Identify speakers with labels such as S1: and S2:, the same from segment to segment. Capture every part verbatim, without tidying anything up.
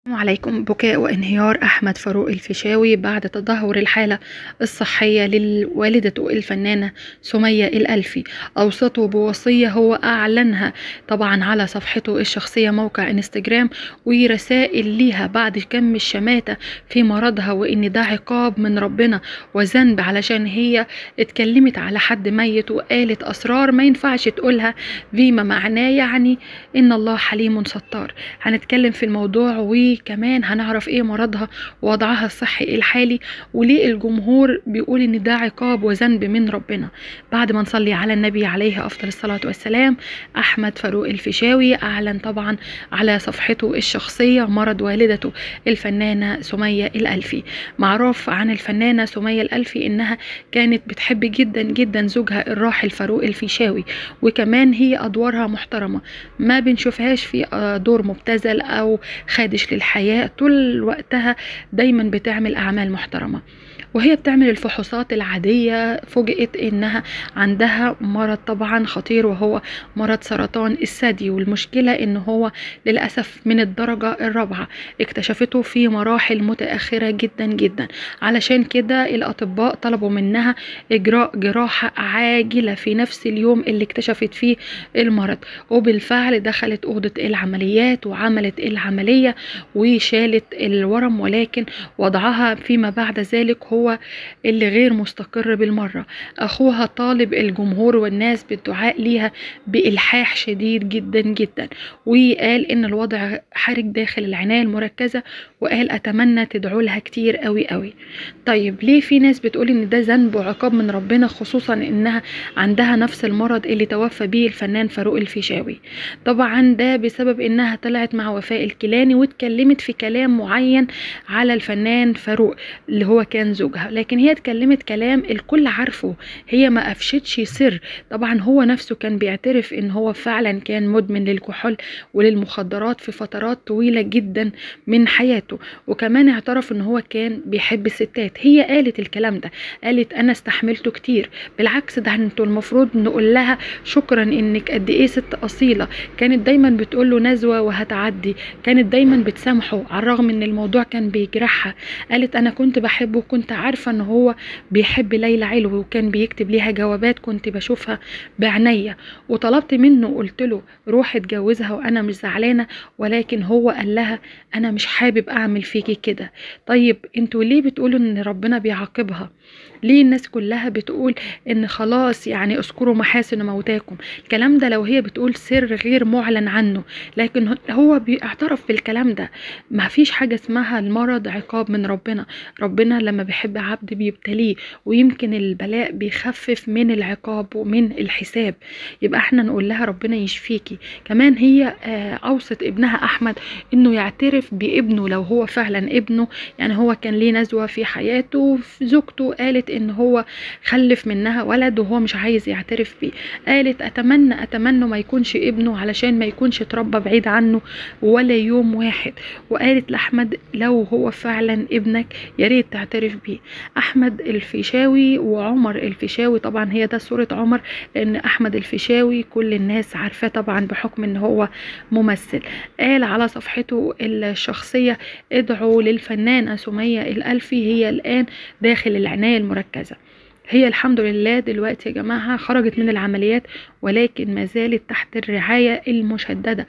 S1: السلام عليكم. بكاء وانهيار أحمد فاروق الفيشاوي بعد تدهور الحالة الصحية لوالدته الفنانة سمية الألفي. أوصته بوصية هو أعلنها طبعا على صفحته الشخصية موقع انستجرام، ورسائل ليها بعد كم الشماتة في مرضها، وإن ده عقاب من ربنا وذنب علشان هي اتكلمت على حد ميت وقالت أسرار ما ينفعش تقولها، فيما معناه يعني إن الله حليم ستار. هنتكلم في الموضوع و كمان هنعرف ايه مرضها ووضعها الصحي الحالي، وليه الجمهور بيقول ان ده عقاب وذنب من ربنا. بعد ما نصلي على النبي عليه افضل الصلاة والسلام، احمد فاروق الفيشاوي اعلن طبعا على صفحته الشخصية مرض والدته الفنانة سمية الألفي. معروف عن الفنانة سمية الألفي انها كانت بتحب جدا جدا زوجها الراحل فاروق الفيشاوي، وكمان هي ادوارها محترمة، ما بنشوفهاش في دور مبتذل او خادش للحياة، طول وقتها دايما بتعمل أعمال محترمة. وهي بتعمل الفحوصات العادية فوجئت انها عندها مرض طبعا خطير، وهو مرض سرطان الثدي، والمشكلة ان هو للأسف من الدرجة الرابعة، اكتشفته في مراحل متأخرة جدا جدا. علشان كده الأطباء طلبوا منها إجراء جراحة عاجلة في نفس اليوم اللي اكتشفت فيه المرض، وبالفعل دخلت أوضة العمليات وعملت العملية وشالت الورم، ولكن وضعها فيما بعد ذلك هو هو اللي غير مستقر بالمرة. أخوها طالب الجمهور والناس بالدعاء ليها بإلحاح شديد جدا جدا، وقال إن الوضع حرج داخل العناية المركزة، وقال أتمنى تدعوا لها كتير قوي قوي. طيب ليه في ناس بتقول إن ده ذنب وعقاب من ربنا، خصوصا إنها عندها نفس المرض اللي توفى به الفنان فاروق الفيشاوي؟ طبعا ده بسبب إنها طلعت مع وفاء الكيلاني واتكلمت في كلام معين على الفنان فاروق اللي هو كان زوجها، لكن هي اتكلمت كلام الكل عارفه، هي ما قفشتش سر. طبعا هو نفسه كان بيعترف ان هو فعلا كان مدمن للكحول وللمخدرات في فترات طويلة جدا من حياته، وكمان اعترف ان هو كان بيحب الستات. هي قالت الكلام ده، قالت انا استحملته كتير، بالعكس ده انتوا المفروض نقول لها شكرا انك قد ايه ست اصيلة. كانت دايما بتقول له نزوة وهتعدي، كانت دايما بتسامحه على الرغم ان الموضوع كان بيجرحها. قالت انا كنت بحبه، كنت عارفة ان هو بيحب ليلى علوي، وكان بيكتب ليها جوابات كنت بشوفها بعناية، وطلبت منه قلت له روح اتجوزها وانا مش زعلانة، ولكن هو قال لها انا مش حابب اعمل فيكي كده. طيب انتوا ليه بتقولوا ان ربنا بيعاقبها؟ ليه الناس كلها بتقول ان خلاص يعني اذكروا محاسن موتاكم؟ الكلام ده لو هي بتقول سر غير معلن عنه، لكن هو بيعترف بالكلام ده. ما فيش حاجة اسمها المرض عقاب من ربنا، ربنا لما بيحب عبد بيبتليه، ويمكن البلاء بيخفف من العقاب ومن الحساب. يبقى احنا نقول لها ربنا يشفيكي. كمان هي اوصت ابنها احمد انه يعترف بابنه لو هو فعلا ابنه، يعني هو كان ليه نزوة في حياته، زوجته قالت ان هو خلف منها ولد وهو مش عايز يعترف بيه. قالت اتمنى اتمنى ما يكونش ابنه علشان ما يكونش اتربى بعيد عنه ولا يوم واحد. وقالت لاحمد لو هو فعلا ابنك يا ريت تعترف بيه. احمد الفيشاوي وعمر الفيشاوي، طبعا هي ده صورة عمر، لان احمد الفيشاوي كل الناس عارفاه طبعا بحكم ان هو ممثل. قال على صفحته الشخصية ادعوا للفنانة سمية الألفي، هي الآن داخل العناية المركزة. هي الحمد لله دلوقتي يا جماعة خرجت من العمليات، ولكن ما زالت تحت الرعاية المشددة،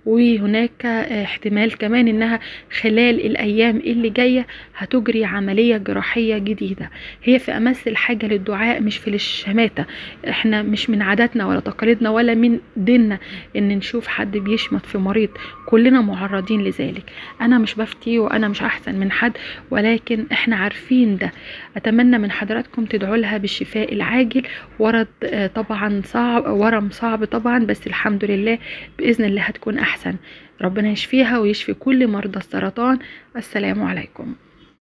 S1: وهناك احتمال كمان انها خلال الايام اللي جاية هتجري عملية جراحية جديدة. هي في امس الحاجة للدعاء مش في الشماتة. احنا مش من عاداتنا ولا تقاليدنا ولا من ديننا ان نشوف حد بيشمت في مريض، كلنا معرضين لذلك. انا مش بفتي وانا مش احسن من حد، ولكن احنا عارفين ده. اتمنى من حضراتكم تدعوا لها بالشفاء العاجل. ورد طبعا صعب، ورم صعب طبعا، بس الحمد لله بإذن الله هتكون أحسن. ربنا يشفيها ويشفي كل مرضى السرطان. السلام عليكم.